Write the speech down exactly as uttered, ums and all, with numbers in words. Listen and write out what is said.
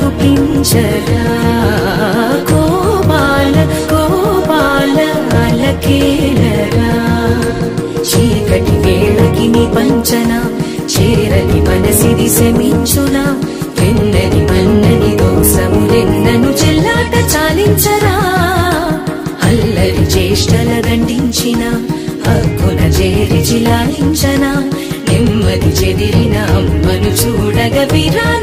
చూపించరా గోపాల గోపాల అలకేలరా చీకటి వేళకి నీ పంచనా చేరని మనసిది శమించునా వెన్నని మన్నని దోసములెన్నను చెల్లాట చాలించరా అల్లరి చేష్టల దండించిన హక్కున చేరి చిలాలించనా నెమ్మది చెదిరిన అమ్మను చూడగ విరా